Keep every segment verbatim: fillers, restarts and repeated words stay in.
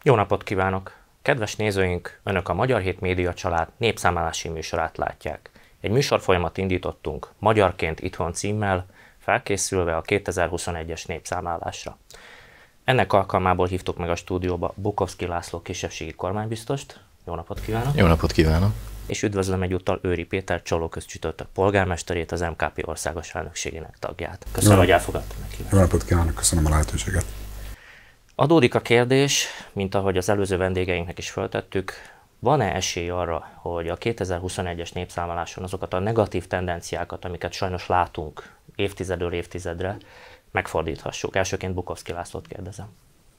Jó napot kívánok! Kedves nézőink, Önök a Magyar Hét Média Család népszámlálási műsorát látják. Egy műsorfolyamat indítottunk Magyarként Itthon címmel, felkészülve a kétezer-huszonegyes népszámlálásra. Ennek alkalmából hívtuk meg a stúdióba Bukovszky László kisebbségi kormánybiztost. Jó napot kívánok! Jó napot kívánok! És üdvözlöm egyúttal Őri Péter, Csallóközcsütörtök polgármesterét, az em ká pé országos elnökségének tagját. Köszönöm, hogy elfogadtam neki. Jó napot kívánok, köszönöm a lehetőséget. Adódik a kérdés, mint ahogy az előző vendégeinknek is föltettük, van-e esély arra, hogy a kétezer-huszonegyes népszámláláson azokat a negatív tendenciákat, amiket sajnos látunk évtizedről évtizedre, megfordíthassuk? Elsőként Bukovszky Lászlót kérdezem.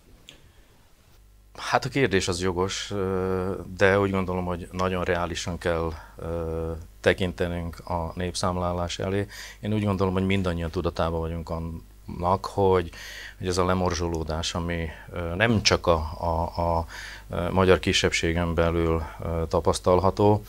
Hát a kérdés az jogos, de úgy gondolom, hogy nagyon reálisan kell tekintenünk a népszámlálás elé. Én úgy gondolom, hogy mindannyian tudatában vagyunk annak, hogy, hogy ez a lemorzsolódás, ami nem csak a, a, a magyar kisebbségen belül tapasztalható,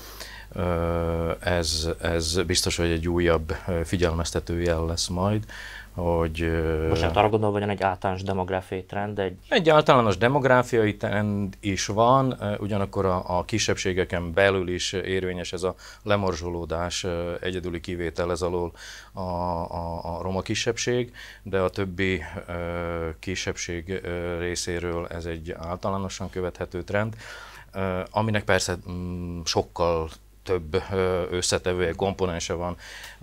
ez, ez biztos, hogy egy újabb figyelmeztető jel lesz majd, hogy... Most nem arra gondolom, hogy egy általános demográfiai trend? Egy... egy általános demográfiai trend is van, ugyanakkor a, a kisebbségeken belül is érvényes ez a lemorzsolódás, egyedüli kivétel ez alól a, a, a roma kisebbség, de a többi kisebbség részéről ez egy általánosan követhető trend, aminek persze sokkal több összetevője, komponense van,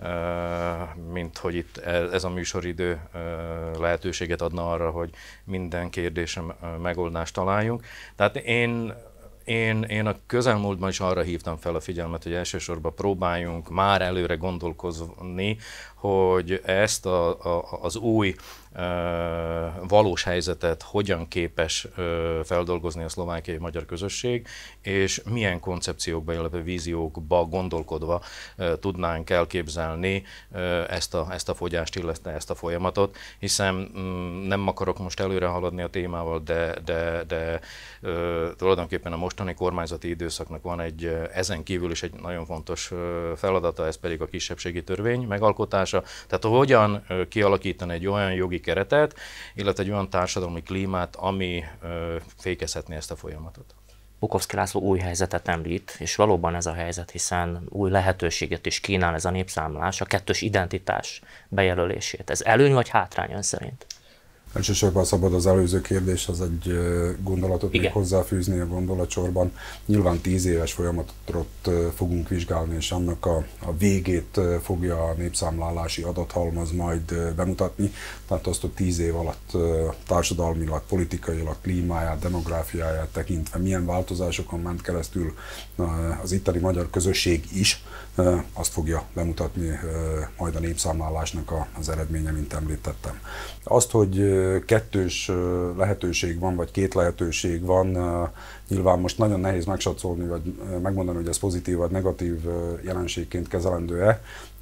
mint hogy itt ez a műsoridő lehetőséget adna arra, hogy minden kérdésre megoldást találjunk. Tehát én, én, én a közelmúltban is arra hívtam fel a figyelmet, hogy elsősorban próbáljunk már előre gondolkozni, hogy ezt a, a, az új uh, valós helyzetet hogyan képes uh, feldolgozni a szlovákiai magyar közösség, és milyen koncepciókba, illetve víziókba gondolkodva uh, tudnánk elképzelni uh, ezt, a, ezt a fogyást, illetve ezt a folyamatot, hiszen um, nem akarok most előre haladni a témával, de, de, de uh, tulajdonképpen a mostani kormányzati időszaknak van egy uh, ezen kívül is egy nagyon fontos uh, feladata, ez pedig a kisebbségi törvény megalkotása. Tehát hogyan kialakítani egy olyan jogi keretet, illetve egy olyan társadalmi klímát, ami fékezhetné ezt a folyamatot. Bukovszky László új helyzetet említ, és valóban ez a helyzet, hiszen új lehetőséget is kínál ez a népszámlálás, a kettős identitás bejelölését. Ez előny vagy hátrány ön szerint? Elsősorban szabad az előző kérdés, az egy gondolatot még hozzáfűzni a gondolatsorban. Nyilván tíz éves folyamatot fogunk vizsgálni, és annak a, a végét fogja a népszámlálási adathalmaz majd bemutatni. Tehát azt, hogy tíz év alatt társadalmilag, politikailag, klímáját, demográfiáját tekintve milyen változásokon ment keresztül az itteni magyar közösség is, azt fogja bemutatni majd a népszámlálásnak az eredménye, mint említettem. Azt, hogy kettős lehetőség van, vagy két lehetőség van, nyilván most nagyon nehéz megsatszolni, vagy megmondani, hogy ez pozitív vagy negatív jelenségként kezelendő-e.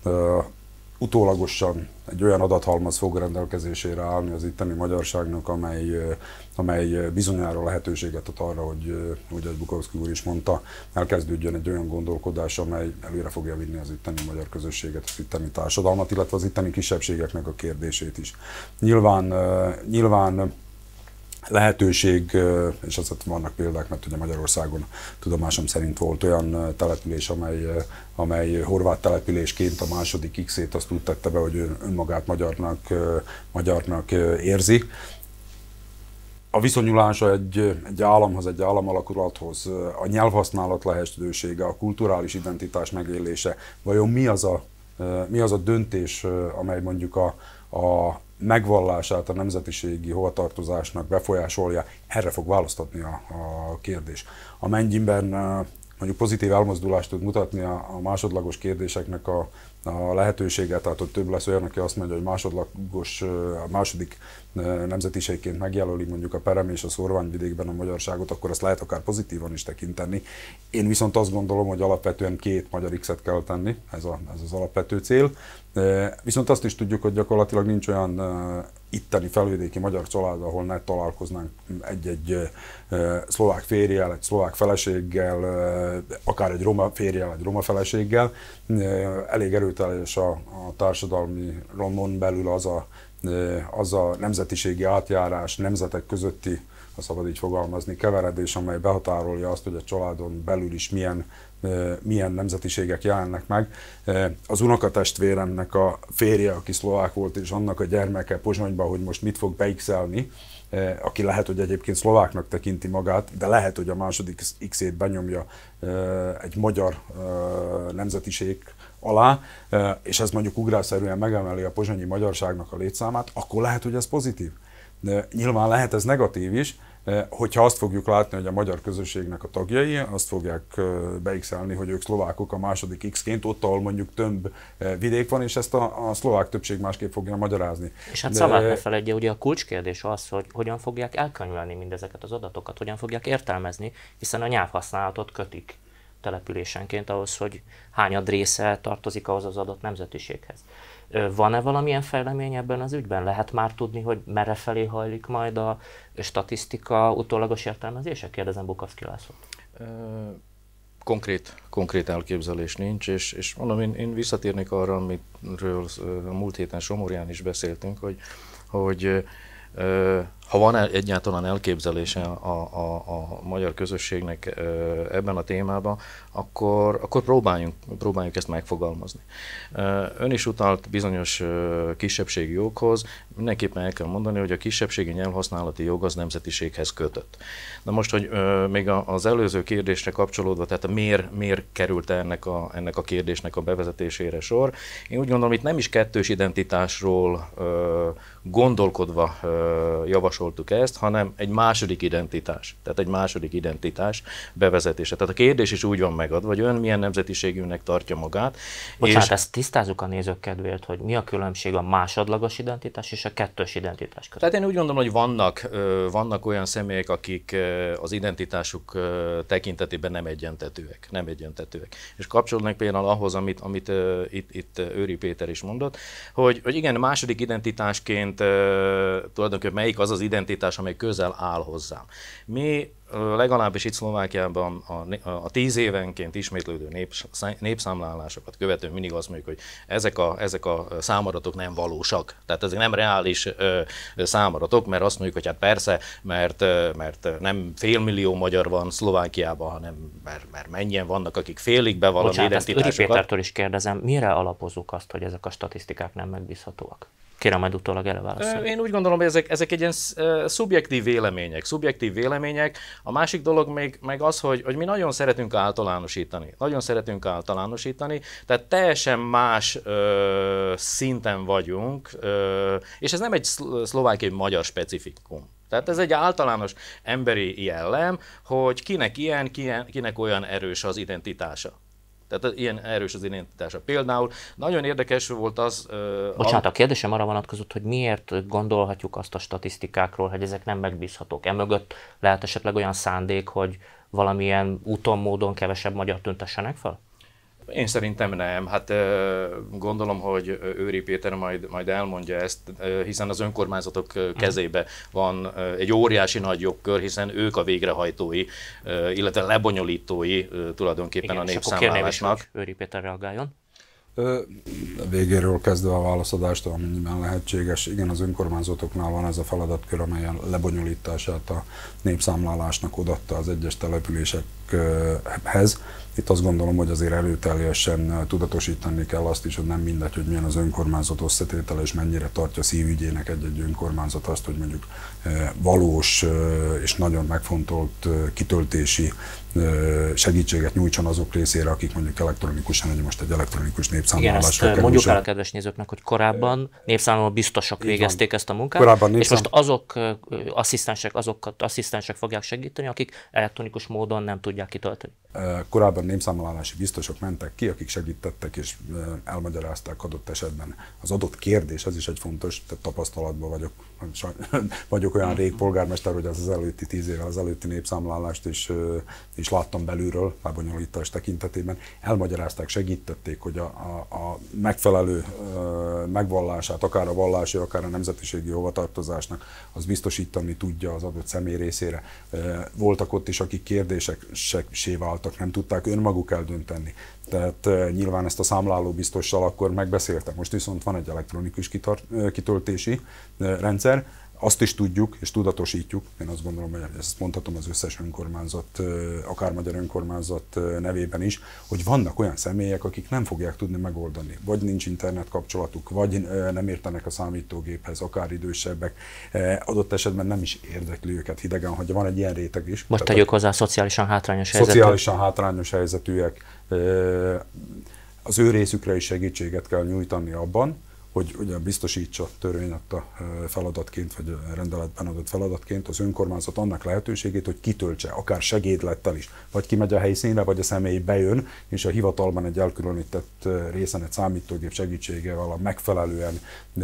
Utólagosan egy olyan adathalmaz fog rendelkezésére állni az itteni magyarságnak, amely, amely bizonyára lehetőséget ad arra, hogy, hogy egy Bukovszky úr is mondta, elkezdődjön egy olyan gondolkodás, amely előre fogja vinni az itteni magyar közösséget, az itteni társadalmat, illetve az itteni kisebbségeknek a kérdését is. Nyilván, nyilván lehetőség, és azért vannak példák, mert ugye Magyarországon tudomásom szerint volt olyan település, amely, amely horvát településként a második X-ét azt úgy tette be, hogy önmagát magyarnak, magyarnak érzi. A viszonyulása egy, egy államhoz, egy államalakulathoz, a nyelvhasználat lehetősége, a kulturális identitás megélése, vajon mi az a, mi az a döntés, amely mondjuk a, a megvallását a nemzetiségi hovatartozásnak befolyásolja, erre fog választatni a, a kérdés. Amennyiben mondjuk pozitív elmozdulást tud mutatni a, a másodlagos kérdéseknek a, a lehetőséget, tehát hogy több lesz olyan, aki azt mondja, hogy másodlagos, a második nemzetiségként megjelöli mondjuk a Perem és a Szorványvidékben a magyarságot, akkor ezt lehet akár pozitívan is tekinteni. Én viszont azt gondolom, hogy alapvetően két magyar X-et kell tenni, ez, a, ez az alapvető cél. Viszont azt is tudjuk, hogy gyakorlatilag nincs olyan itteni felvidéki magyar család, ahol ne találkoznánk egy-egy szlovák férjel, egy szlovák feleséggel, akár egy roma férjel, egy roma feleséggel. Elég erőteljes a, a társadalmi romon belül az a, az a nemzetiségi átjárás, nemzetek közötti ha szabad így fogalmazni, keveredés, amely behatárolja azt, hogy a családon belül is milyen, milyen nemzetiségek jelennek meg. Az unokatestvéremnek a férje, aki szlovák volt, és annak a gyermeke Pozsonyban, hogy most mit fog beixelni, aki lehet, hogy egyébként szlováknak tekinti magát, de lehet, hogy a második X-ét benyomja egy magyar nemzetiség alá, és ez mondjuk ugrásszerűen megemeli a pozsonyi magyarságnak a létszámát, akkor lehet, hogy ez pozitív. De nyilván lehet ez negatív is, hogyha azt fogjuk látni, hogy a magyar közösségnek a tagjai azt fogják beixelni, hogy ők szlovákok a második X-ként, ott, ahol mondjuk több vidék van, és ezt a, a szlovák többség másképp fogja magyarázni. És hát szabad ne feledje, ugye a kulcskérdés az, hogy hogyan fogják elkönyvelni mindezeket az adatokat, hogyan fogják értelmezni, hiszen a nyelvhasználatot kötik településenként ahhoz, hogy hányad része tartozik ahhoz az adott nemzetiséghez. Van-e valamilyen fejlemény ebben az ügyben? Lehet már tudni, hogy merre felé hajlik majd a statisztika utólagos értelmezése? Kérdezem Bukowski Lászlót. Konkrét, konkrét elképzelés nincs, és, és mondom, én, én visszatérnék arra, amiről a múlt héten Somorján is beszéltünk, hogy, hogy ha van egyáltalán elképzelése a, a, a magyar közösségnek ebben a témában, akkor, akkor próbáljunk, próbáljunk ezt megfogalmazni. Ön is utalt bizonyos kisebbségi joghoz, mindenképpen el kell mondani, hogy a kisebbségi nyelvhasználati jog az nemzetiséghez kötött. Na most, hogy még az előző kérdésre kapcsolódva, tehát miért, miért került ennek a, ennek a kérdésnek a bevezetésére sor, én úgy gondolom, itt nem is kettős identitásról gondolkodva javasoltuk ezt, hanem egy második identitás, tehát egy második identitás bevezetése. Tehát a kérdés is úgy van megadva, hogy ön milyen nemzetiségűnek tartja magát. Bocsánat, és ezt tisztázzuk a nézők kedvéért, hogy mi a különbség a másodlagos identitás és a kettős identitás között. Tehát én úgy gondolom, hogy vannak, vannak olyan személyek, akik az identitásuk tekintetében nem egyentetőek. Nem egyentetőek. És kapcsolódnak például ahhoz, amit, amit itt, itt Őri Péter is mondott, hogy, hogy igen, második identitásként tulajdonképpen melyik az az identitás, amely közel áll hozzám. Mi legalábbis itt Szlovákiában a, a tíz évenként ismétlődő nép, népszámlálásokat követően mindig azt mondjuk, hogy ezek a, ezek a számadatok nem valósak. Tehát ezek nem reális ö, számadatok, mert azt mondjuk, hogy hát persze, mert, mert nem félmillió magyar van Szlovákiában, hanem mert, mert mennyien vannak, akik félig be valami identitásokat. Bocsánat, Őri Pétertől is kérdezem, mire alapozzuk azt, hogy ezek a statisztikák nem megbízhatóak? Kérem majd utólag erre válaszolni. Én úgy gondolom, hogy ezek, ezek egy ilyen szubjektív vélemények. Szubjektív vélemények. A másik dolog még, még az, hogy, hogy mi nagyon szeretünk általánosítani. Nagyon szeretünk általánosítani, tehát teljesen más ö, szinten vagyunk, ö, és ez nem egy szlovákiai magyar specifikum. Tehát ez egy általános emberi jellem, hogy kinek ilyen, kinek olyan erős az identitása. Tehát ilyen erős az identitása. Például nagyon érdekes volt az... Uh, Bocsánat, a kérdésem arra vonatkozott, hogy miért gondolhatjuk azt a statisztikákról, hogy ezek nem megbízhatók. Emögött lehet esetleg olyan szándék, hogy valamilyen úton, módon kevesebb magyar tüntessenek fel? Én szerintem nem. Hát gondolom, hogy Őri Péter majd, majd elmondja ezt, hiszen az önkormányzatok kezébe van egy óriási nagy jogkör, hiszen ők a végrehajtói, illetve lebonyolítói tulajdonképpen igen, a népszámlálásnak. Is, hogy Őri Péter reagáljon. A végéről kezdve a válaszadást, amennyiben lehetséges. Igen, az önkormányzatoknál van ez a feladatkör, amely a lebonyolítását a népszámlálásnak odatta az egyes településekhez. Itt azt gondolom, hogy azért erőteljesen tudatosítani kell azt is, hogy nem mindegy, hogy milyen az önkormányzat összetétele, és mennyire tartja szívügyének egy-egy önkormányzat azt, hogy mondjuk valós és nagyon megfontolt kitöltési segítséget nyújtson azok részére, akik mondjuk elektronikusan, hogy most egy elektronikus népszámlálásra kerül. Igen, mondjuk el a kedves nézőknek, hogy korábban népszámláló biztosok végezték ezt a munkát, népszám... és most azok asszisztensek, azokat asszisztensek fogják segíteni, akik elektronikus módon nem tudják kitölteni. Korábban népszámlálási biztosok mentek ki, akik segítettek és elmagyarázták adott esetben az adott kérdés, ez is egy fontos, tehát tapasztalatban vagyok, vagyok olyan rég polgármester, hogy az, az előtti tíz évvel az előtti népszámlálást is, is láttam belülről, lebonyolítás tekintetében. Elmagyarázták, segítették, hogy a, a, a megfelelő megvallását, akár a vallási, akár a nemzetiségi hovatartozásnak, az biztosítani tudja az adott személy részére. Voltak ott is, akik kérdések váltak, nem tudták önmaguk eldönteni. Tehát uh, nyilván ezt a számláló biztossal akkor megbeszéltek. Most viszont van egy elektronikus kitart, uh, kitöltési uh, rendszer, Azt is tudjuk, és tudatosítjuk, én azt gondolom, hogy ezt mondhatom az összes önkormányzat, akár magyar önkormányzat nevében is, hogy vannak olyan személyek, akik nem fogják tudni megoldani. Vagy nincs internet kapcsolatuk, vagy nem értenek a számítógéphez, akár idősebbek. Adott esetben nem is érdekli őket, hidegen hagyja. Van egy ilyen réteg is. Most tegyük hozzá a szociálisan hátrányos helyzetű. Szociálisan hátrányos helyzetűek. Az ő részükre is segítséget kell nyújtani abban, hogy ugye biztosítsa törvény adta feladatként, vagy rendeletben adott feladatként az önkormányzat annak lehetőségét, hogy kitöltse, akár segédlettel is, vagy kimegy a helyszínre, vagy a személy bejön, és a hivatalban egy elkülönített részen egy számítógép segítségével a megfelelően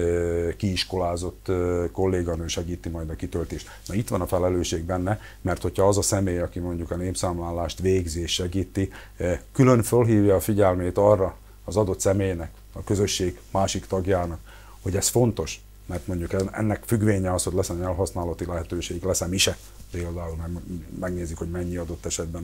kiiskolázott kolléganő segíti majd a kitöltést. Na itt van a felelősség benne, mert hogyha az a személy, aki mondjuk a népszámlálást végzi és segíti, külön fölhívja a figyelmét arra az adott személynek, a közösség másik tagjának, hogy ez fontos, mert mondjuk ennek függvénye az, hogy lesz egy elhasználati lehetőség, lesz-e mise, például megnézik, hogy mennyi adott esetben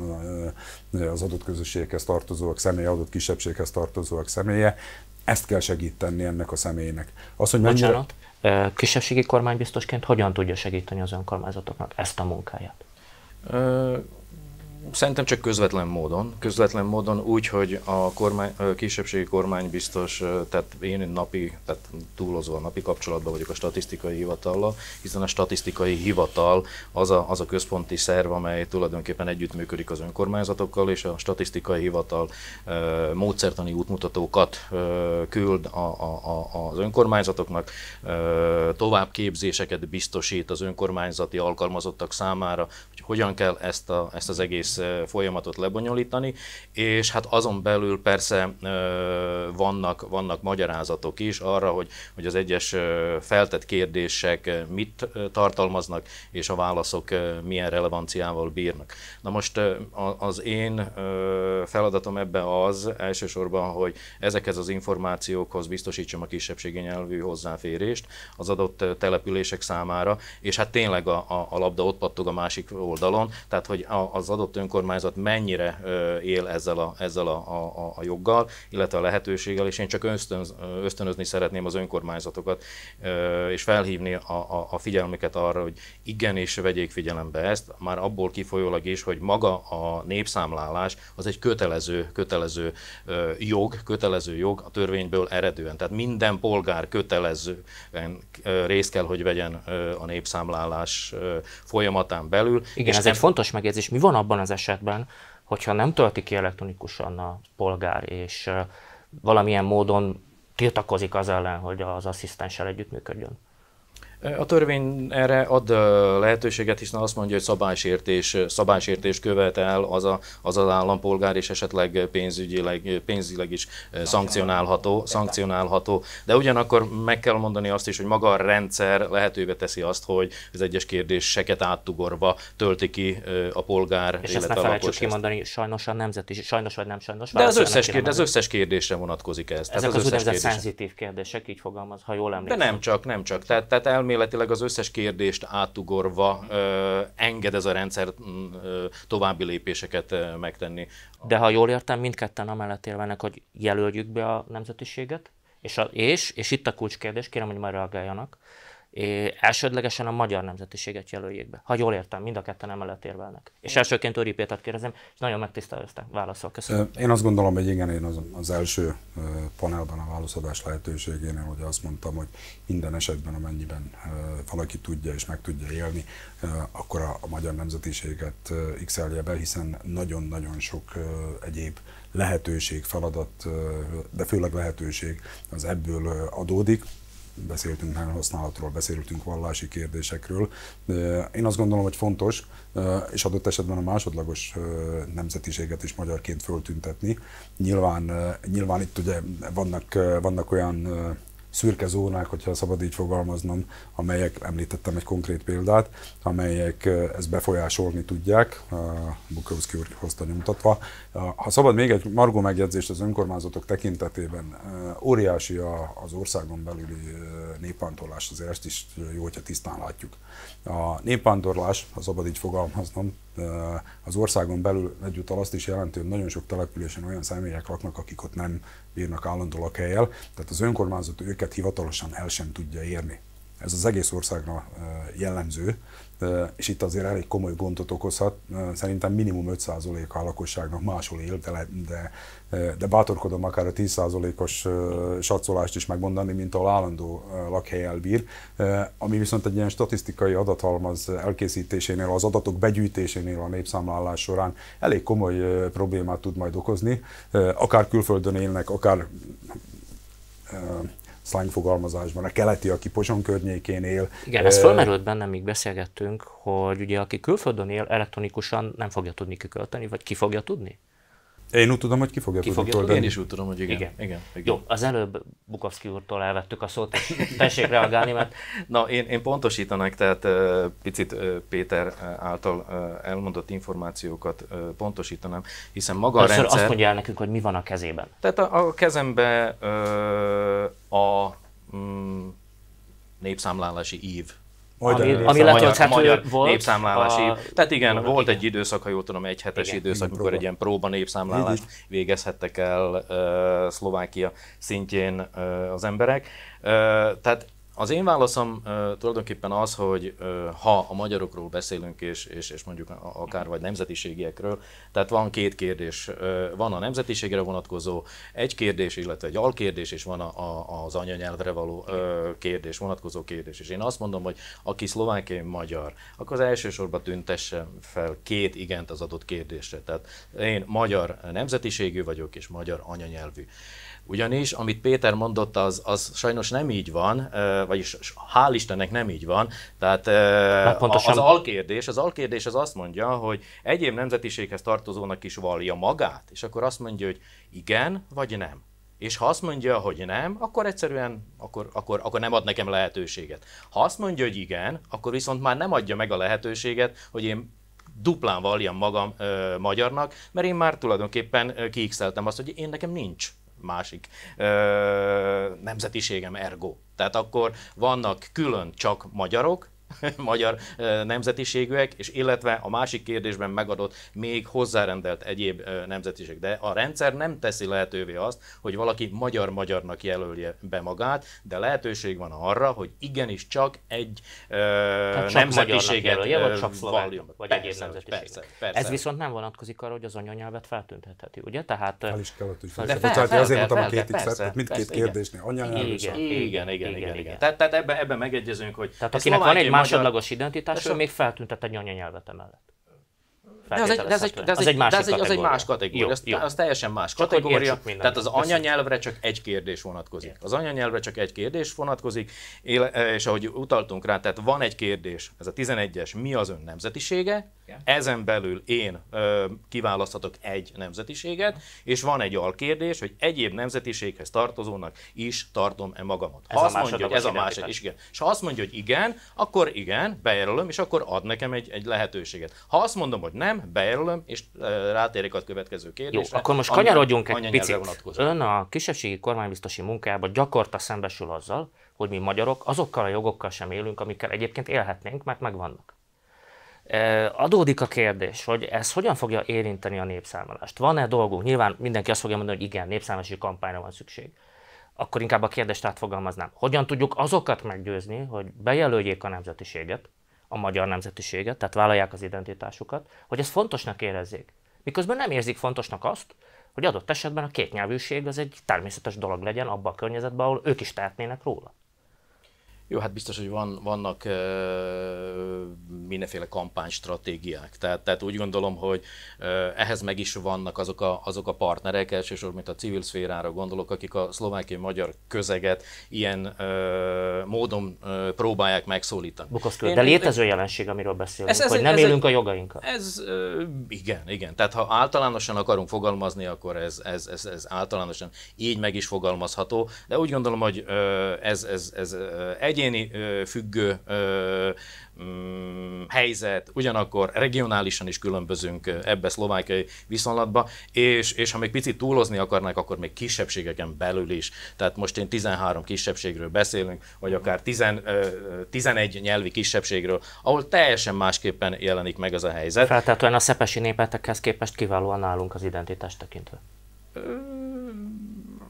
az adott közösséghez tartozóak személye, adott kisebbséghez tartozóak személye, ezt kell segíteni ennek a személynek. Az, hogy mennyire... Bocsánat, kisebbségi kormánybiztosként hogyan tudja segíteni az önkormányzatoknak ezt a munkáját? Ö... Szerintem csak közvetlen módon. Közvetlen módon úgy, hogy a, kormány, a kisebbségi kormánybiztos, tehát én napi, tehát túlozva napi kapcsolatban vagyok a statisztikai hivatallal, hiszen a statisztikai hivatal az a, az a központi szerv, amely tulajdonképpen együttműködik az önkormányzatokkal, és a statisztikai hivatal e, módszertani útmutatókat e, küld a, a, a, az önkormányzatoknak, e, továbbképzéseket biztosít az önkormányzati alkalmazottak számára, hogy hogyan kell ezt, a, ezt az egész folyamatot lebonyolítani, és hát azon belül persze vannak, vannak magyarázatok is arra, hogy, hogy az egyes feltett kérdések mit tartalmaznak, és a válaszok milyen relevanciával bírnak. Na most az én feladatom ebben az elsősorban, hogy ezekhez az információkhoz biztosítsam a kisebbségi nyelvű hozzáférést az adott települések számára, és hát tényleg a, a, a labda ott pattog a másik oldalon, tehát hogy az adott önkormányzat mennyire él ezzel a, ezzel a, a, a joggal, illetve a lehetőséggel, és én csak ösztönz, ösztönözni szeretném az önkormányzatokat, és felhívni a, a, a figyelmüket arra, hogy igenis vegyék figyelembe ezt, már abból kifolyólag is, hogy maga a népszámlálás az egy kötelező, kötelező jog, kötelező jog a törvényből eredően. Tehát minden polgár kötelezően részt kell, hogy vegyen a népszámlálás folyamatán belül. Igen, ez egy fontos megjegyzés. Mi van abban az esetben, hogyha nem tölti ki elektronikusan a polgár, és valamilyen módon tiltakozik az ellen, hogy az asszisztenssel együttműködjön? A törvény erre ad lehetőséget, hiszen azt mondja, hogy szabálysértés, szabálysértés követel az, a, az az állampolgár, és esetleg pénzügyileg, pénzileg is szankcionálható, szankcionálható. De ugyanakkor meg kell mondani azt is, hogy maga a rendszer lehetővé teszi azt, hogy az egyes kérdéseket áttugorva tölti ki a polgár. És ezt ne felejtsük kimondani, sajnos a nemzeti, sajnos vagy nem sajnos. De az összes, kérdés, az összes kérdésre vonatkozik ez. Ezek az, az úgynevezett szenzitív kérdések, így fogalmaz, ha jól emlékszem. De nem csak, nem csak. Tehát, tehát elméletileg az összes kérdést átugorva ö, enged ez a rendszer ö, további lépéseket ö, megtenni. De ha jól értem, mindketten amellett érvelnek, hogy jelöljük be a nemzetiséget, és, a, és, és itt a kulcskérdés, kérem, hogy már reagáljanak, és elsődlegesen a magyar nemzetiséget jelöljék be. Ha jól értem, mind a ketten emellett érvelnek. És elsőként Őri Pétert kérdezem, és nagyon megtisztelőztek válaszol. Köszönöm. Én azt gondolom, hogy igen, én az, az első panelben a válaszadás lehetőségénél, hogy azt mondtam, hogy minden esetben, amennyiben valaki tudja és meg tudja élni, akkor a, a magyar nemzetiséget x-elje be, hiszen nagyon-nagyon sok egyéb lehetőség, feladat, de főleg lehetőség az ebből adódik. Beszéltünk használatról, beszéltünk vallási kérdésekről. Én azt gondolom, hogy fontos, és adott esetben a másodlagos nemzetiséget is magyarként föltüntetni. Nyilván, nyilván itt ugye vannak, vannak olyan szürke zónák, hogyha szabad így fogalmaznom, amelyek, említettem egy konkrét példát, amelyek ezt befolyásolni tudják, Bukowski úr hozta nyomtatva. Ha szabad még egy margó megjegyzést az önkormányzatok tekintetében, óriási az országon belüli népvándorlás, azért ezt is jó, hogyha tisztán látjuk. A népvándorlás, ha szabad így fogalmaznom, az országon belül egyúttal azt is jelenti, hogy nagyon sok településen olyan személyek laknak, akik ott nem bírnak állandó lakhelyel, tehát az önkormányzat őket hivatalosan el sem tudja érni. ez az egész országra jellemző, és itt azért elég komoly gondot okozhat. Szerintem minimum öt százalék a lakosságnak máshol él, de, de, de bátorkodom akár a tíz százalékos satszolást is megmondani, mint ahol állandó lakhely elbír, ami viszont egy ilyen statisztikai adathalmaz elkészítésénél, az adatok begyűjtésénél a népszámlálás során elég komoly problémát tud majd okozni. Akár külföldön élnek, akár slang fogalmazásban, a keleti, aki Pozsony környékén él. Igen, ez fölmerült bennem, míg beszélgettünk, hogy ugye aki külföldön él, elektronikusan nem fogja tudni kikölteni, vagy ki fogja tudni? Én úgy tudom, hogy ki fogja ki tudni fogja tudni. Én is úgy tudom, hogy igen. Igen. igen, igen. Jó, az előbb Bukovszky úrtól elvettük a szót, és tessék reagálni, mert... Na, én, én pontosítanak, tehát uh, picit uh, Péter által uh, elmondott információkat uh, pontosítanám, hiszen maga Először a rendszer... azt mondja el nekünk, hogy mi van a kezében. Tehát a, a kezembe uh, a mm, népszámlálási ív. Majd ami, ami letölthető magyar volt. Népszámlálási. A... Tehát igen, volt igen. egy időszak, ha jól tudom, egy hetes igen. időszak, igen, amikor egy ilyen próba népszámlálást végezhettek el uh, Szlovákia szintjén uh, az emberek. Uh, tehát az én válaszom uh, tulajdonképpen az, hogy uh, ha a magyarokról beszélünk, és, és, és mondjuk akár vagy nemzetiségiekről, tehát van két kérdés, uh, van a nemzetiségre vonatkozó egy kérdés, illetve egy alkérdés, és van a, a, az anyanyelvre való uh, kérdés, vonatkozó kérdés. És én azt mondom, hogy aki szlovákiai magyar, akkor az elsősorban tüntesse fel két igent az adott kérdésre. Tehát én magyar nemzetiségű vagyok, és magyar anyanyelvű. Ugyanis, amit Péter mondott, az, az sajnos nem így van, vagyis hál' Istennek nem így van. Tehát az alkérdés, az alkérdés az azt mondja, hogy egyéb nemzetiséghez tartozónak is vallja magát, és akkor azt mondja, hogy igen vagy nem. És ha azt mondja, hogy nem, akkor egyszerűen akkor, akkor, akkor nem ad nekem lehetőséget. Ha azt mondja, hogy igen, akkor viszont már nem adja meg a lehetőséget, hogy én duplán valljam magam ö, magyarnak, mert én már tulajdonképpen kiixeltem azt, hogy én nekem nincs másik ö, nemzetiségem ergo. Tehát akkor vannak külön csak magyarok, magyar nemzetiségűek, és illetve a másik kérdésben megadott még hozzárendelt egyéb nemzetiség. De a rendszer nem teszi lehetővé azt, hogy valaki magyar-magyarnak jelölje be magát, de lehetőség van arra, hogy igenis csak egy csak nemzetiséget jelölje, csak szlovák, vagy persze, egyéb nemzetiséget. Persze, persze. Ez viszont nem vonatkozik arra, hogy az anyanyelvet feltüntetheti, ugye? Tehát... Fel is kellett, hogy fel, fel, fel, azért mondtam a két x-et, tehát mindkét kérdésnél anyanyelv. Igen, igen, igen, igen, igen. Tehát, tehát ebben ebbe megegyezünk, hogy... Tehát akinek van egy másodlagos identitás, ő még feltüntet egy anyanyelvet emellett. De az egy, de ez egy, de ez egy, egy, de ez egy, az egy más kategória, jó, az, jó. az teljesen más csak kategória, tehát az anyanyelvre csak egy kérdés vonatkozik. Az anyanyelvre csak egy kérdés vonatkozik, és ahogy utaltunk rá, tehát van egy kérdés, ez a tizenegyes, mi az ön nemzetisége, ezen belül én ö, kiválaszthatok egy nemzetiséget, és van egy alkérdés, hogy egyéb nemzetiséghez tartozónak is tartom-e magamat. Ha azt mondja, hogy ez a másik, és igen. És ha azt mondja, hogy igen, akkor igen, bejelölöm, és akkor ad nekem egy, egy lehetőséget. Ha azt mondom, hogy nem, bejelölöm, és rátérek a következő kérdésre. Jó, akkor most kanyarodjunk egy picit. Ön a kisebbségi kormánybiztosi munkában gyakorta szembesül azzal, hogy mi magyarok azokkal a jogokkal sem élünk, amikkel egyébként élhetnénk, mert megvannak. Adódik a kérdés, hogy ez hogyan fogja érinteni a népszámlálást. Van-e dolgunk? Nyilván mindenki azt fogja mondani, hogy igen, népszámlálási kampányra van szükség. Akkor inkább a kérdést átfogalmaznám. Hogyan tudjuk azokat meggyőzni, hogy bejelöljék a nemzetiséget, a magyar nemzetiséget, tehát vállalják az identitásukat, hogy ezt fontosnak érezzék. Miközben nem érzik fontosnak azt, hogy adott esetben a kétnyelvűség az egy természetes dolog legyen abban a környezetben, ahol ők is tehetnének róla. Jó, hát biztos, hogy van, vannak uh, mindenféle kampánystratégiák. Tehát, tehát úgy gondolom, hogy uh, ehhez meg is vannak azok a, azok a partnerek, elsősorban, mint a civil szférára gondolok, akik a szlovákiai magyar közeget ilyen uh, módon uh, próbálják megszólítani. Bukovszky, de létező jelenség, amiről beszélünk, ez, ez, hogy nem ez, élünk a jogainkkal. Ez uh, igen, igen. Tehát ha általánosan akarunk fogalmazni, akkor ez, ez, ez, ez általánosan így meg is fogalmazható, de úgy gondolom, hogy uh, ez, ez, ez uh, egy egyéni ö, függő ö, mm, helyzet, ugyanakkor regionálisan is különbözünk ebbe szlovákiai viszonylatba, és, és ha még picit túlozni akarnák, akkor még kisebbségeken belül is. Tehát most én tizenhárom kisebbségről beszélünk, vagy akár tíz, tizenegy nyelvi kisebbségről, ahol teljesen másképpen jelenik meg ez a helyzet. Feltétlenül a szepesi népetekhez képest kiválóan állunk az identitást tekintve.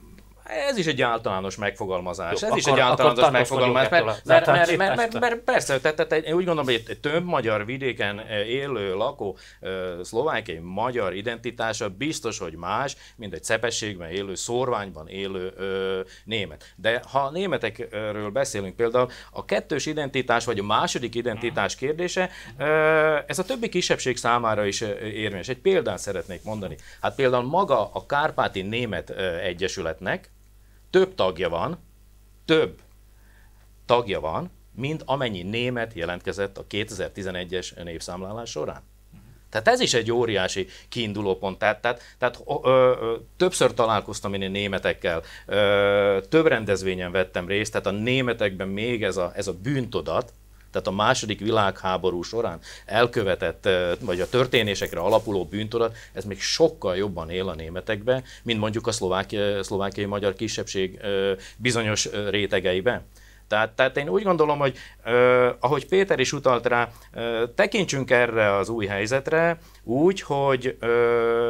Ez is egy általános megfogalmazás. Jó, ez akkor, is egy általános megfogalmazás. Mert, mert, mert, mert, mert, mert persze, tehát, tehát én úgy gondolom, hogy egy több magyar vidéken élő, lakó szlovákiai magyar identitása biztos, hogy más, mint egy Szepességben élő, Szorványban élő ö, német. De ha a németekről beszélünk, például a kettős identitás, vagy a második identitás kérdése, ö, ez a többi kisebbség számára is érvényes. Egy példát szeretnék mondani. Hát például maga a Kárpáti Német Egyesületnek több tagja van, több tagja van, mint amennyi német jelentkezett a kétezer-tizenegyes népszámlálás során. Tehát ez is egy óriási kiindulópont. Tehát, tehát, tehát ö, ö, többször találkoztam én németekkel, ö, több rendezvényen vettem részt, tehát a németekben még ez a, ez a bűntudat, tehát a második világháború során elkövetett, vagy a történésekre alapuló bűntudat, ez még sokkal jobban él a németekben, mint mondjuk a szlovákiai, szlovákiai magyar kisebbség bizonyos rétegeiben. Tehát, tehát én úgy gondolom, hogy eh, ahogy Péter is utalt rá, eh, tekintsünk erre az új helyzetre úgy, hogy eh,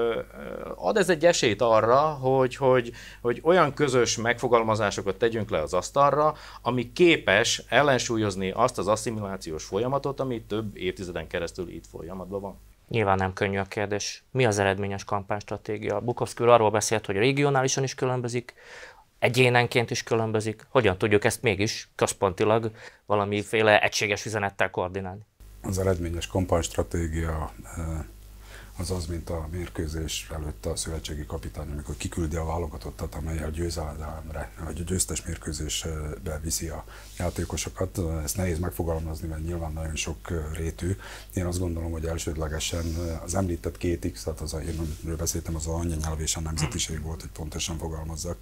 ad ez egy esélyt arra, hogy, hogy, hogy olyan közös megfogalmazásokat tegyünk le az asztalra, ami képes ellensúlyozni azt az asszimilációs folyamatot, ami több évtizeden keresztül itt folyamatban van. Nyilván nem könnyű a kérdés. Mi az eredményes kampánystratégia? Bukovszky úr arról beszélt, hogy regionálisan is különbözik, egyénenként is különbözik. Hogyan tudjuk ezt mégis központilag valamiféle egységes üzenettel koordinálni? Az eredményes kampánystratégia az az, mint a mérkőzés előtt a szövetségi kapitány, amikor kiküldi a válogatottat, amelyel győzelemre, vagy a győztes mérkőzésbe viszi a játékosokat. Ezt nehéz megfogalmazni, mert nyilván nagyon sok rétű. Én azt gondolom, hogy elsődlegesen az említett két X, tehát az, én amiről beszéltem, az a anyanyelv és a nemzetiség volt, hogy pontosan fogalmazzak.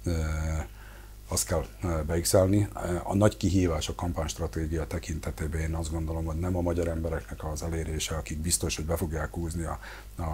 Azt kell beixelni. A nagy kihívás a kampánystratégia tekintetében én azt gondolom, hogy nem a magyar embereknek az elérése, akik biztos, hogy be fogják húzni a,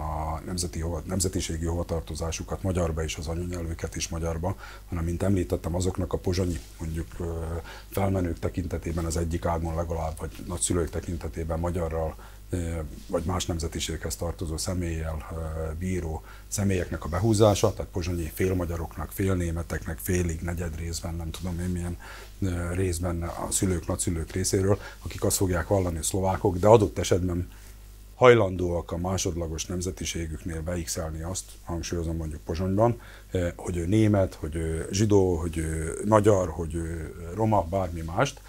a nemzeti, nemzetiségi hovatartozásusákat magyarba és az anyanyelvüket is magyarba, hanem mint említettem, azoknak a pozsonyi mondjuk felmenők tekintetében az egyik ágon legalább, vagy nagyszülők tekintetében magyarral vagy más nemzetiséghez tartozó személlyel bíró személyeknek a behúzása, tehát pozsonyi félmagyaroknak, félnémeteknek, félig, negyed részben, nem tudom én milyen részben a szülők, nagyszülők részéről, akik azt fogják vallani, hogy szlovákok, de adott esetben hajlandóak a másodlagos nemzetiségüknél beixelni azt, hangsúlyozom mondjuk Pozsonyban, hogy ő német, hogy ő zsidó, hogy ő magyar, hogy ő roma, bármi mást,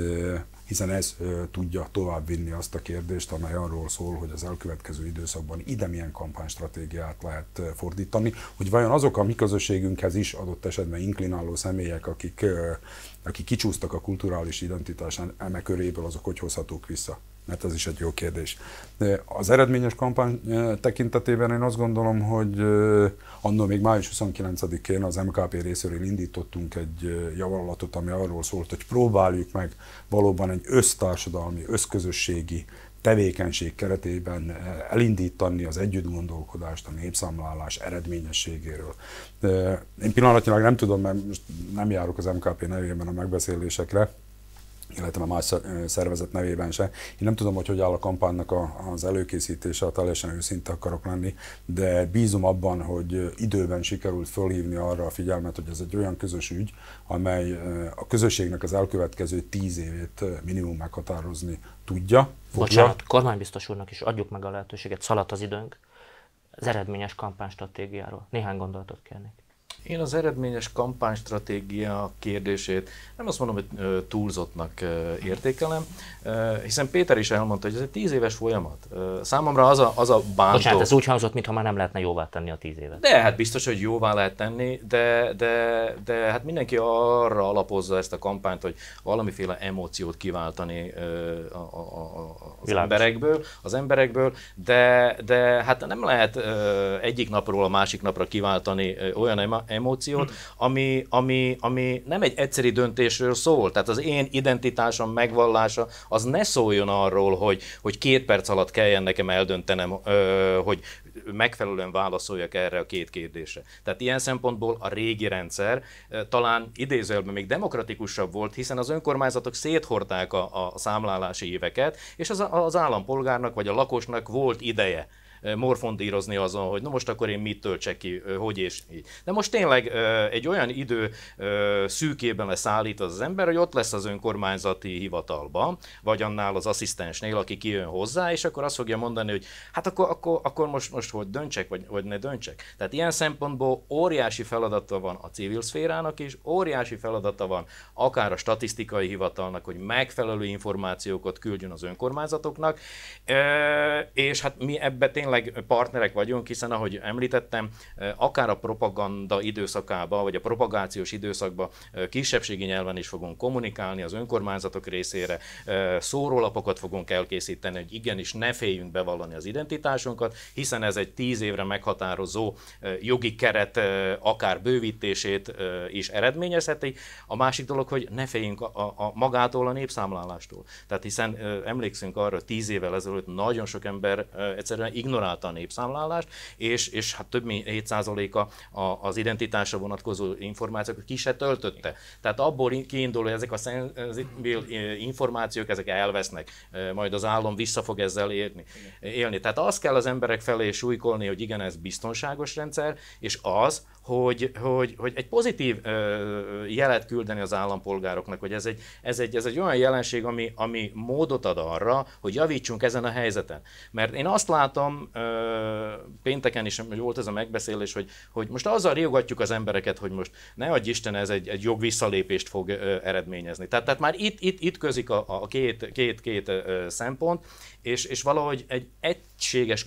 hiszen ez tudja továbbvinni azt a kérdést, amely arról szól, hogy az elkövetkező időszakban ide milyen kampánystratégiát lehet fordítani, hogy vajon azok a mi közösségünkhez is adott esetben inklináló személyek, akik, akik kicsúsztak a kulturális identitás eme köréből, azok hogy hozhatók vissza? Mert ez is egy jó kérdés. Az eredményes kampány tekintetében én azt gondolom, hogy anno még május huszonkilencedikén az em ká pé részéről indítottunk egy javaslatot, ami arról szólt, hogy próbáljuk meg valóban egy össztársadalmi, összközösségi tevékenység keretében elindítani az együttgondolkodást a népszámlálás eredményességéről. Én pillanatnyilag nem tudom, mert most nem járok az em ká pé nevében a megbeszélésekre, illetve a más szervezet nevében se. Én nem tudom, hogy hogy áll a kampánynak az előkészítése, teljesen őszinte akarok lenni, de bízom abban, hogy időben sikerült fölhívni arra a figyelmet, hogy ez egy olyan közös ügy, amely a közösségnek az elkövetkező tíz évét minimum meghatározni tudja. Fogja. Bocsánat, kormánybiztos úrnak is adjuk meg a lehetőséget, szaladt az időnk, az eredményes kampánystratégiáról. Néhány gondolatot kérnék. Én az eredményes kampánystratégia kérdését nem azt mondom, hogy túlzottnak értékelem, hiszen Péter is elmondta, hogy ez egy tíz éves folyamat. Számomra az a, az a bántó... Bocsánat, ez úgy hangzott, mintha már nem lehetne jóvá tenni a tíz évet. De hát biztos, hogy jóvá lehet tenni, de, de, de hát mindenki arra alapozza ezt a kampányt, hogy valamiféle emóciót kiváltani a, a, a, az emberekből, az emberekből, de, de hát nem lehet egyik napról a másik napra kiváltani olyan emóciót, ami, ami, ami nem egy egyszeri döntésről szól. Tehát az én identitásom megvallása, az ne szóljon arról, hogy, hogy két perc alatt kelljen nekem eldöntenem, hogy megfelelően válaszoljak erre a két kérdésre. Tehát ilyen szempontból a régi rendszer talán idézőjelben még demokratikusabb volt, hiszen az önkormányzatok széthordták a, a számlálási éveket, és az, az állampolgárnak vagy a lakosnak volt ideje morfondírozni azon, hogy na most akkor én mit töltsek ki, hogy és így. De most tényleg egy olyan idő szűkében lesz állít az ember, hogy ott lesz az önkormányzati hivatalban, vagy annál az asszisztensnél, aki kijön hozzá, és akkor azt fogja mondani, hogy hát akkor, akkor, akkor most, most hogy döntsek, vagy, vagy ne döntsek. Tehát ilyen szempontból óriási feladata van a civil szférának is, óriási feladata van akár a statisztikai hivatalnak, hogy megfelelő információkat küldjön az önkormányzatoknak, és hát mi ebbe tényleg partnerek vagyunk, hiszen ahogy említettem, akár a propaganda időszakában, vagy a propagációs időszakban kisebbségi nyelven is fogunk kommunikálni az önkormányzatok részére, szórólapokat fogunk elkészíteni, hogy igenis ne féljünk bevallani az identitásunkat, hiszen ez egy tíz évre meghatározó jogi keret akár bővítését is eredményezheti. A másik dolog, hogy ne féljünk a, a, a magától, a népszámlálástól. Tehát hiszen emlékszünk arra, tíz évvel ezelőtt nagyon sok ember egyszerűen ignorálta a népszámlálást, és, és hát több mint hét százaléka az identitásra vonatkozó információkat ki se töltötte. Tehát abból kiindul, hogy ezek a szenzibil információk, ezek elvesznek, majd az állam vissza fog ezzel érni, élni. Tehát azt kell az emberek felé súlykolni, hogy igen, ez biztonságos rendszer, és az, hogy, hogy, hogy egy pozitív jelet küldeni az állampolgároknak, hogy ez egy, ez egy, ez egy olyan jelenség, ami, ami módot ad arra, hogy javítsunk ezen a helyzeten. Mert én azt látom, pénteken is volt ez a megbeszélés, hogy, hogy most azzal riogatjuk az embereket, hogy most ne adj Isten, ez egy, egy jogvisszalépést fog eredményezni. Tehát, tehát már itt, itt, itt közik a, a két, két, két szempont, és, és valahogy egy egységes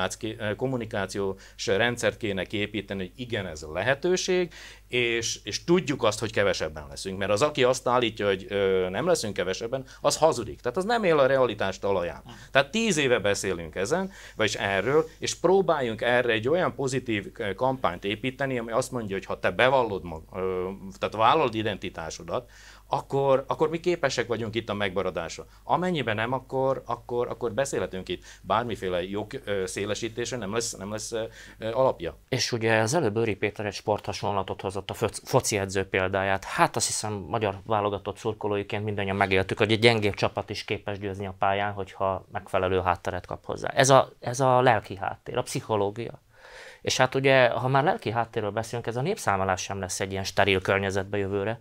kommunikációs rendszert kéne kiépíteni, hogy igen, ez a lehetőség, és, és tudjuk azt, hogy kevesebben leszünk. Mert az, aki azt állítja, hogy ö, nem leszünk kevesebben, az hazudik. Tehát az nem él a realitás talaján. Tehát tíz éve beszélünk ezen, vagyis erről, és próbáljunk erre egy olyan pozitív kampányt építeni, ami azt mondja, hogy ha te bevallod mag, ö, tehát vállalod identitásodat, akkor, akkor mi képesek vagyunk itt a megmaradásra. Amennyiben nem, akkor, akkor, akkor beszélhetünk itt bármiféle jogszélesítésre, nem lesz, nem lesz alapja. És ugye az előbb Őri Péter egy sporthasonlatot hozott, a foci edző példáját. Hát azt hiszem, magyar válogatott szurkolóiként mindannyian megéltük, hogy egy gyengébb csapat is képes győzni a pályán, hogyha megfelelő hátteret kap hozzá. Ez a, ez a lelki háttér, a pszichológia. És hát ugye, ha már lelki háttérről beszélünk, ez a népszámlálás sem lesz egy ilyen steril környezetbe jövőre.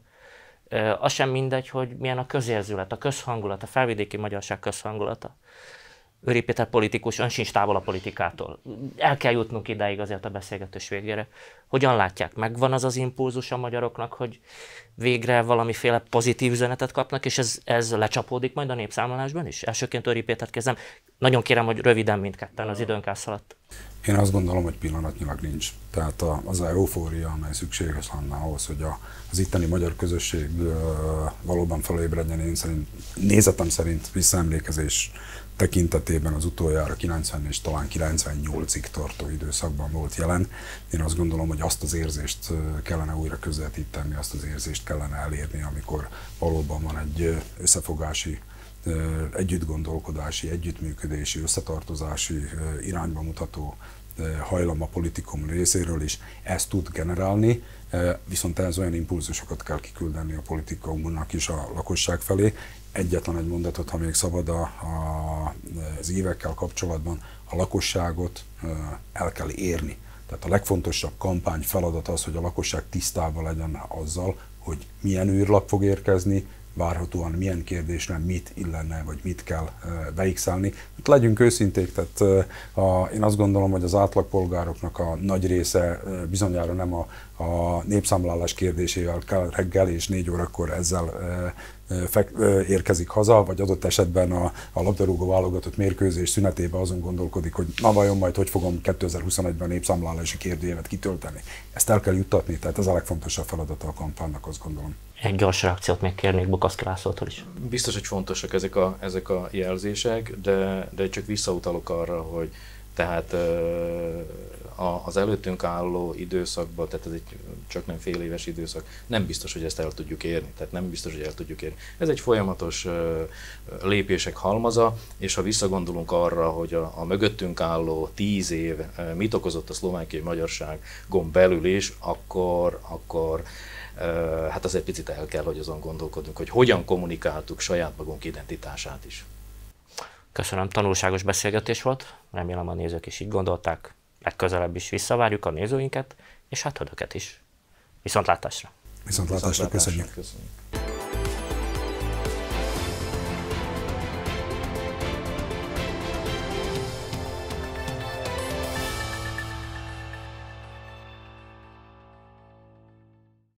Az sem mindegy, hogy milyen a közérzület, a közhangulat, a felvidéki magyarság közhangulata. Őri Péter politikus, ön sincs távol a politikától. El kell jutnunk idáig azért a beszélgetés végére. Hogyan látják? Megvan az az impulzus a magyaroknak, hogy végre valamiféle pozitív üzenetet kapnak, és ez, ez lecsapódik majd a népszámlálásban is? Elsőként Őri Pétert kezdem. Nagyon kérem, hogy röviden mindketten, az időnk elszaladt. Én azt gondolom, hogy pillanatnyilag nincs. Tehát az a eufória, amely szükséges lenne ahhoz, hogy a, az itteni magyar közösség uh, valóban felébredjen, én szerint, nézetem szerint visszaemlékezés tekintetében az utoljára kilencven és talán kilencvennyolcig tartó időszakban volt jelen. Én azt gondolom, hogy azt az érzést kellene újra közvetíteni, azt az érzést kellene elérni, amikor valóban van egy összefogási, együttgondolkodási, együttműködési, összetartozási irányba mutató hajlam a politikum részéről is, ezt tud generálni, viszont ehhez olyan impulzusokat kell kiküldeni a politikumnak is a lakosság felé. Egyetlen egy mondatot, ha még szabad a, a, az évekkel kapcsolatban, a lakosságot el kell érni. Tehát a legfontosabb kampány feladat az, hogy a lakosság tisztában legyen azzal, hogy milyen űrlap fog érkezni, várhatóan milyen kérdésre mit illene, vagy mit kell beixelni. Legyünk őszinték, tehát a, én azt gondolom, hogy az átlagpolgároknak a nagy része bizonyára nem a, a népszámlálás kérdésével kell reggel és négy órakor ezzel Fek, érkezik haza, vagy adott esetben a, a labdarúgó válogatott mérkőzés szünetében azon gondolkodik, hogy na vajon majd hogy fogom kétezer-huszonegyben a népszámlálási kérdőjévet kitölteni. Ezt el kell juttatni, tehát ez a legfontosabb feladata a kampánynak, azt gondolom. Egy gyors reakciót még kérnék Bukaszki Lászlótól is. Biztos, hogy fontosak ezek a, ezek a jelzések, de, de csak visszautalok arra, hogy tehát az előttünk álló időszakban, tehát ez egy csak nem fél éves időszak, nem biztos, hogy ezt el tudjuk érni, tehát nem biztos, hogy el tudjuk érni. Ez egy folyamatos lépések halmaza, és ha visszagondolunk arra, hogy a, a mögöttünk álló tíz év mit okozott a szlovákiai magyarságon belül is, akkor, akkor hát az egy picit el kell, hogy azon gondolkodunk, hogy hogyan kommunikáltuk saját magunk identitását is. Köszönöm, tanulságos beszélgetés volt, remélem a nézők is így gondolták, legközelebb is visszavárjuk a nézőinket, és hát önöket is. Viszontlátásra! Viszontlátásra, köszönjük! köszönjük.